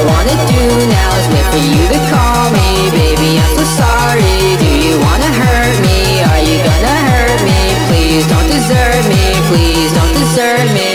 wanna do now is wait for you to call me. Baby, I'm so sorry. Do you wanna hurt me? Are you gonna hurt me? Please don't desert me. Please don't desert me.